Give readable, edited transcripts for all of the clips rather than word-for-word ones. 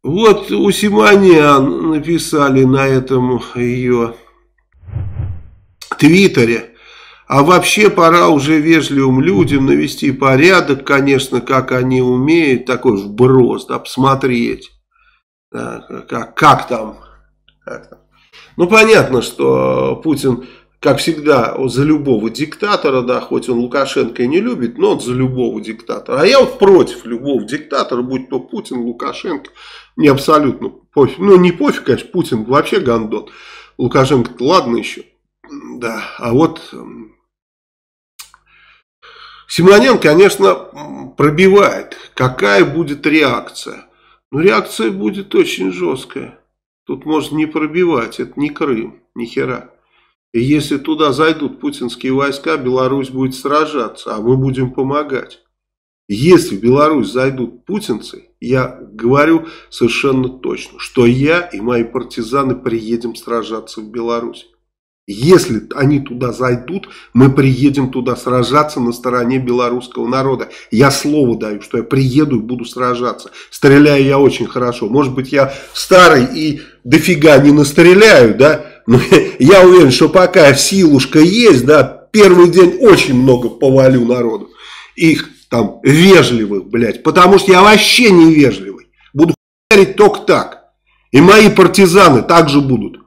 Вот у Симонян написали на этом ее твиттере. А вообще пора уже вежливым людям навести порядок, конечно, как они умеют, такой вброс, да, посмотреть, да, как там. Ну, понятно, что Путин, как всегда, за любого диктатора, да, хоть он Лукашенко и не любит, но он за любого диктатора. А я вот против любого диктатора, будь то Путин, Лукашенко, мне абсолютно пофиг. Ну, не пофиг, конечно, Путин вообще гандон. Лукашенко-то ладно еще, да, а вот... Симонян, конечно, пробивает, какая будет реакция. Но реакция будет очень жесткая. Тут можно не пробивать, это не Крым, ни хера. И если туда зайдут путинские войска, Беларусь будет сражаться, а мы будем помогать. Если в Беларусь зайдут путинцы, я говорю совершенно точно, что я и мои партизаны приедем сражаться в Беларусь. Если они туда зайдут, мы приедем туда сражаться на стороне белорусского народа. Я слово даю, что я приеду и буду сражаться. Стреляю я очень хорошо. Может быть, я старый и дофига не настреляю, да? Но я уверен, что пока силушка есть, да, первый день очень много повалю народу. Их там вежливых, блядь. Потому что я вообще не вежливый. Буду хуярить только так. И мои партизаны также будут.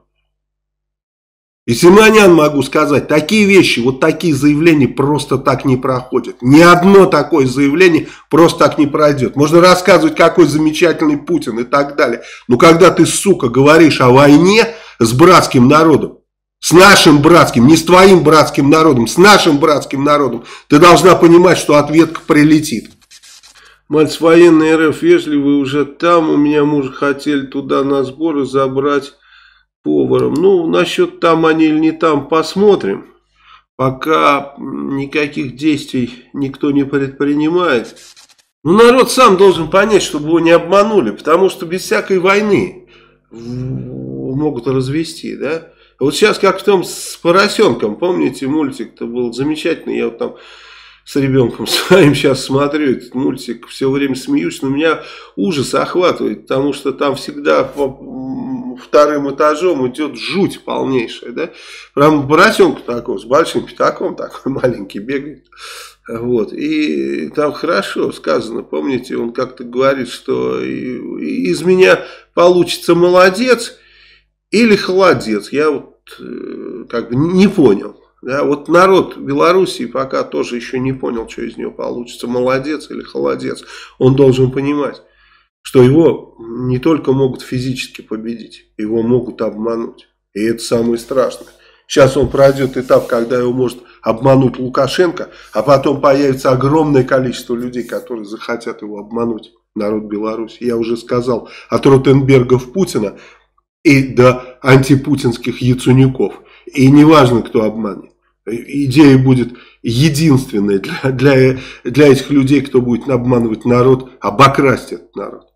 И Симонян могу сказать, такие вещи, вот такие заявления просто так не проходят. Ни одно такое заявление просто так не пройдет. Можно рассказывать, какой замечательный Путин и так далее. Но когда ты, сука, говоришь о войне с братским народом, с нашим братским, не с твоим братским народом, с нашим братским народом, ты должна понимать, что ответка прилетит. Мальц, военные РФ вежливые уже там, у меня мужа хотели туда на сборы забрать поваром. Ну, насчет там они или не там, посмотрим. Пока никаких действий никто не предпринимает. Ну, народ сам должен понять, чтобы его не обманули. Потому что без всякой войны могут развести, да. Вот сейчас как в том с поросенком, помните, мультик-то был замечательный. Я вот там с ребенком своим сейчас смотрю этот мультик, все время смеюсь, но меня ужас охватывает, потому что там всегда по вторым этажом идет жуть полнейшая, да, прям поросенка такого, с большим пятаком, такой маленький бегает, вот, и там хорошо сказано, помните, он как-то говорит, что из меня получится молодец или холодец, я вот как бы не понял. Да, вот народ Белоруссии пока тоже еще не понял, что из него получится, молодец или холодец. Он должен понимать, что его не только могут физически победить, его могут обмануть. И это самое страшное. Сейчас он пройдет этап, когда его может обмануть Лукашенко, а потом появится огромное количество людей, которые захотят его обмануть, народ Беларуси. Я уже сказал, от Ротенбергов Путина и до антипутинских яценюков. И неважно, кто обманет. Идея будет единственная для этих людей, кто будет обманывать народ, обокрасть этот народ.